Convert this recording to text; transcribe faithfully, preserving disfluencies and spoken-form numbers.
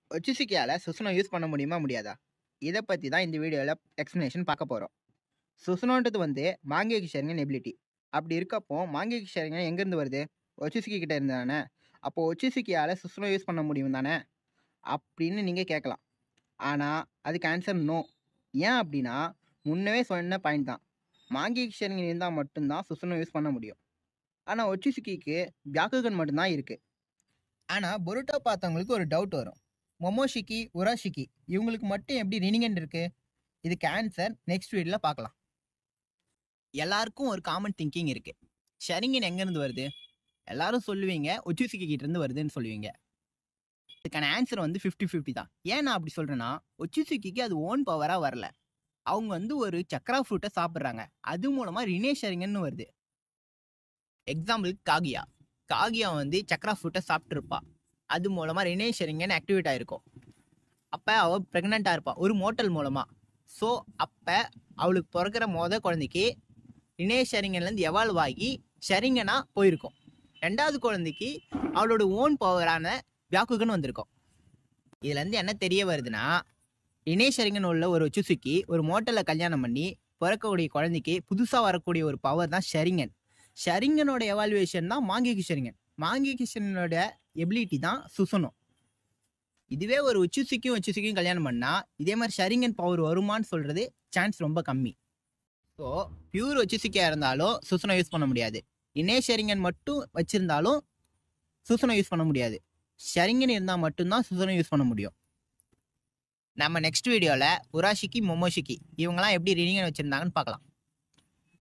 ஒச்சிசுக்கியால சுசுனோ use பண்ண முடியுமா முடியாதா? இதை பற்றி தான் இந்த வீடியோவில் எக்ஸ்ப்ளனேஷன் பார்க்க போகிறோம். சுசுனோன்றது வந்து மாங்கேக்கு ஷேரிங்கன் எபிலிட்டி. அப்படி இருக்கப்போ மாங்கேக்கு ஷேரிங்கன் எங்கேருந்து வருது? ஒச்சிசுக்கி கிட்ட இருந்து தானே. அப்போது ஒச்சிசுக்கியால் சுசுனோ யூஸ் பண்ண முடியும் தானே அப்படின்னு நீங்கள் கேட்கலாம். ஆனால் அதுக்கு ஆன்சர் நோ. ஏன் அப்படின்னா முன்னவே சொன்ன பாயிண்ட் தான். மாங்கேக்கு ஷேரிங்கன் இருந்தால் மட்டும்தான் சுசுனோ யூஸ் பண்ண முடியும். ஆனால் ஒச்சிசுக்கிக்கு பியாக்குகன் மட்டும்தான் இருக்குது. ஆனால் பொருட்டோ பார்த்தவங்களுக்கு ஒரு டவுட் வரும். மொமோஷிக்கி, உராஷிக்கி இவங்களுக்கு மட்டும் எப்படி ரினிகன் இருக்கு? இதுக்கு ஆன்சர் நெக்ஸ்ட் வீடியோவில் பார்க்கலாம். எல்லாருக்கும் ஒரு காமன் திங்கிங் இருக்கு. ஷரிங்கன் எங்கேருந்து வருது? எல்லாரும் சொல்லுவீங்க ஒச்சிசுக்கி கிட்ட இருந்து வருதுன்னு சொல்லுவீங்க. இதுக்கான ஆன்சர் வந்து ஃபிஃப்டி ஃபிஃப்டி தான். ஏன் நான் அப்படி சொல்கிறேன்னா, ஒச்சிசுக்கிக்கு அது ஓன் பவராக வரல. அவங்க வந்து ஒரு சக்ரா ஃப்ரூட்டை சாப்பிட்றாங்க. அது மூலமாக ரினே ஷரிங்கன்னு வருது. எக்ஸாம்பிளுக்கு காகியா காகியா வந்து சக்ரா ஃப்ரூட்டை சாப்பிட்ருப்பா. அது மூலமாக ரினே ஷரிங்கன் ஆக்டிவேட் ஆகிருக்கும். அப்போ அவள் ப்ரெக்னெண்ட்டாக இருப்பாள் ஒரு மோட்டல் மூலமாக. ஸோ அப்போ அவளுக்கு பிறக்கிற மொதல் குழந்தைக்கு ரினே ஷரிங்கன்லேருந்து எவால்வ் ஆகி ஷரிங்கனாக போயிருக்கும். ரெண்டாவது குழந்தைக்கு அவளோட ஓன் பவரான பியாக்குகன் வந்திருக்கும். இதுலேருந்து என்ன தெரிய வருதுன்னா, ரினே ஷரிங்கன் உள்ள ஒரு ஒச்சிசுக்கி ஒரு மோட்டலில் கல்யாணம் பண்ணி பிறக்கக்கூடிய குழந்தைக்கு புதுசாக வரக்கூடிய ஒரு பவர் தான் ஷரிங்கன். ஷரிங்கனோட எவால்வேஷன் தான் மாங்கேக்கு ஷரிங்கன். மாங்கேக்கு ஷரிங்கனோட எபிலிட்டி தான் சுசுனோ. இதுவே ஒரு ஒச்சிசுக்கியும் ஒச்சிசுக்கியும் கல்யாணம் பண்ணால் இதே மாதிரி ஷரிங்கன் பவர் வருமானு சொல்கிறது சான்ஸ் ரொம்ப கம்மி. ஸோ பியூர் ஒச்சிசுக்கியாக இருந்தாலும் சுசுனோ யூஸ் பண்ண முடியாது. ரினே ஷரிங்கன் மட்டும் வச்சுருந்தாலும் சுசுனோ யூஸ் பண்ண முடியாது. ஷரிங்கன் இருந்தால் மட்டும்தான் சுசுனோ யூஸ் பண்ண முடியும். நம்ம நெக்ஸ்ட் வீடியோவில் உராஷிக்கி, மொமோஷிக்கி இவங்கெல்லாம் எப்படி ரினிகன் வச்சுருந்தாங்கன்னு பார்க்கலாம்.